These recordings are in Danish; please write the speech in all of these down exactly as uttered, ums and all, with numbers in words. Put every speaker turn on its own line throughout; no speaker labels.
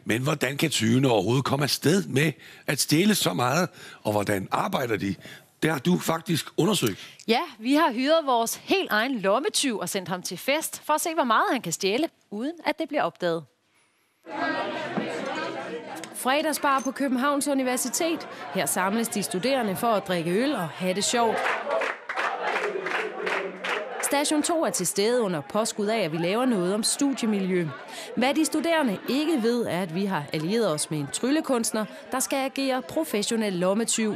Men hvordan kan tyvene overhovedet komme afsted med at stjæle så meget, og hvordan arbejder de? Det har du faktisk undersøgt.
Ja, vi har hyret vores helt egen lommetyv og sendt ham til fest, for at se, hvor meget han kan stjæle, uden at det bliver opdaget. Fredagsbar på Københavns Universitet. Her samles de studerende for at drikke øl og have det sjovt. Station to er til stede under påskud af, at vi laver noget om studiemiljø. Hvad de studerende ikke ved, er, at vi har allieret os med en tryllekunstner, der skal agere professionel lommetyv.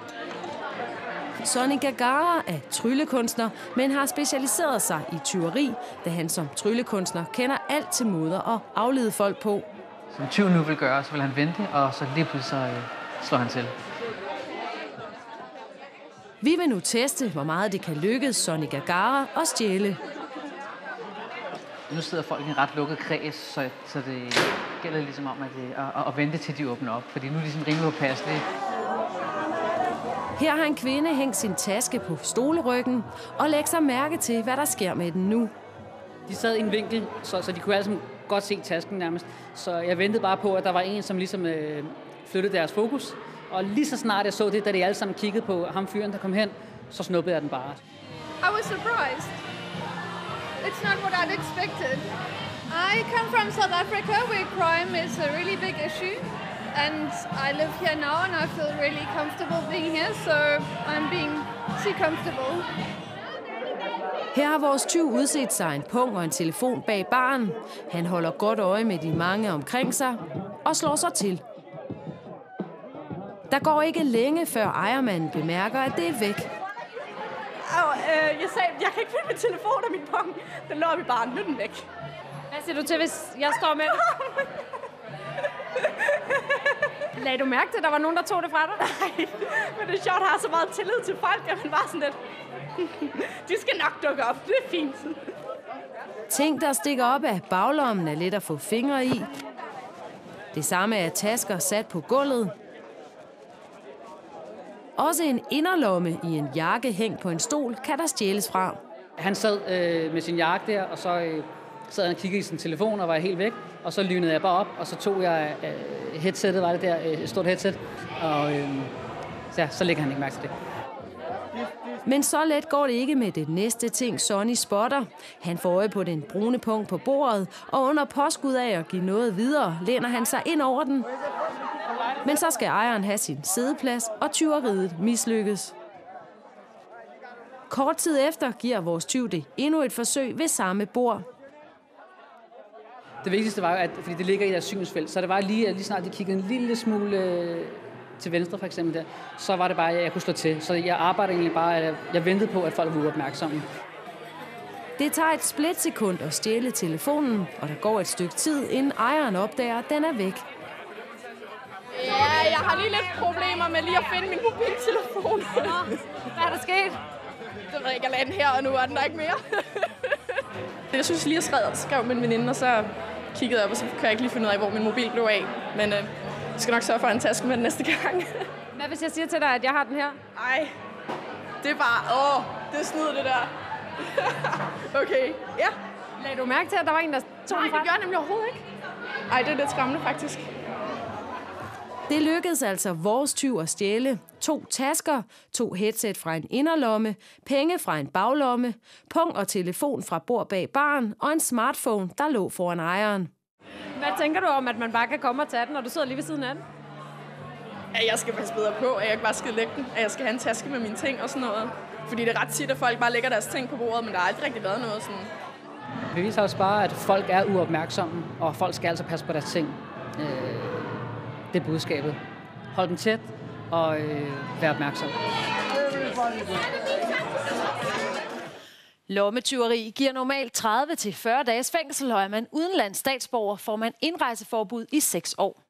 Sonny Gagara er tryllekunstner, men har specialiseret sig i tyveri, da han som tryllekunstner kender alt til måder at aflede folk på.
Som tyven nu vil gøre, så vil han vente, og så lige pludselig så, øh, slår han til.
Vi vil nu teste, hvor meget det kan lykkes Sonny Gagara at stjæle.
Nu sidder folk i en ret lukket kreds, så, så det gælder ligesom om at, at, at vente til de åbner op, fordi nu er de ligesom rimelig påpasselige.
Her har en kvinde hængt sin taske på stoleryggen og lægger sig mærke til, hvad der sker med den nu.
De sad i en vinkel, så, så de kunne altså godt se tasken nærmest. Så jeg ventede bare på, at der var en, som ligesom øh, flyttede deres fokus. Og lige så snart jeg så det, da de alle sammen kiggede på ham fyren, der kom hen, så snuppede jeg den bare.
I was surprised. It's not what I'd expected. I come from South Africa, where crime is a really big issue. And I live here now, and I feel really comfortable being here, so I'm being too comfortable.
Her har vores tyv udset sig en pung og en telefon bag baren. Han holder godt øje med de mange omkring sig og slår sig til. Der går ikke længe, før ejermanden bemærker, at det er væk.
Oh, øh, jeg sagde, jeg kan ikke finde min telefon og min pung. Den lå vi bare, nu er den væk.
Hvad siger du til, hvis jeg står med? Lagde du mærke til, at der var nogen, der tog det fra dig?
Nej, men det er sjovt, at have så meget tillid til folk, at man bare sådan lidt... De skal nok dukke op, det er fint.
Ting, der stikker op af baglommen, er let at få fingre i. Det samme er tasker sat på gulvet. Også en inderlomme i en jakke hængt på en stol kan der stjæles fra.
Han sad øh, med sin jakke der, og så øh, sad han og kiggede i sin telefon og var helt væk. Og så lynede jeg bare op, og så tog jeg øh, headsettet, var det der, øh, et stort headset. Og øh, så, ja, så lægger han ikke mærke til det.
Men så let går det ikke med det næste ting, Sonny spotter. Han får øje på den brune punkt på bordet, og under påskud af at give noget videre, læner han sig ind over den. Men så skal ejeren have sin siddeplads, og tyveriet mislykkes. Kort tid efter giver vores tyv det endnu et forsøg ved samme bord.
Det vigtigste var jo, at fordi det ligger i deres synsfelt, så det var lige, lige snart de kiggede en lille smule øh, til venstre for eksempel der, så var det bare, at jeg kunne slå til. Så jeg arbejdede egentlig bare, at jeg ventede på, at folk var opmærksomme.
Det tager et splitsekund at stjæle telefonen, og der går et stykke tid, inden ejeren opdager, at den er væk.
Ja, jeg har lige lidt problemer med lige at finde min mobiltelefon.
Hvad er der sket?
Det ved jeg ikke, jeg lagde den her, og nu er den der ikke mere. Jeg synes lige, jeg skrev med en veninde, og så kiggede jeg op, og så kan jeg ikke lige finde ud af, hvor min mobil blev af. Men øh, jeg skal nok sørge for en taske med den næste gang.
Hvad hvis jeg siger til dig, at jeg har den her?
Ej, det er bare, åh, det er snyd det der. Okay, ja.
Lagde du mærke til, at der var en, der tog
Nej,
den fra?
det gør jeg nemlig overhovedet ikke. Ej, det er lidt skræmmende faktisk.
Det lykkedes altså vores tyv at stjæle to tasker, to headset fra en inderlomme, penge fra en baglomme, pung og telefon fra bord bag baren og en smartphone, der lå foran ejeren. Hvad tænker du om, at man bare kan komme og tage den, når du sidder lige ved siden af den?
At jeg skal passe bedre på, at jeg ikke bare skal lægge den, at jeg skal have en taske med mine ting og sådan noget. Fordi det er ret tit, at folk bare lægger deres ting på bordet, men der har aldrig rigtig været noget sådan.
Vi viser også bare, at folk er uopmærksomme, og folk skal altså passe på deres ting. Øh, det er budskabet. Hold dem tæt og øh, vær opmærksom.
Lommetyveri giver normalt tredive til fyrre dages fængsel, og er man udenlands statsborger, får man indrejseforbud i seks år.